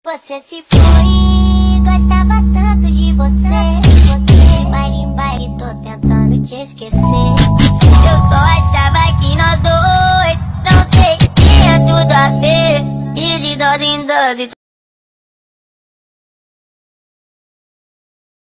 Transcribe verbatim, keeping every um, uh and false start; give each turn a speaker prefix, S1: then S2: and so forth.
S1: Você se foi, gostava tanto de você. De baile em baile, tô tentando te esquecer. Eu só achava que nós dois, não sei, tinha tudo a ver. E de dose em dose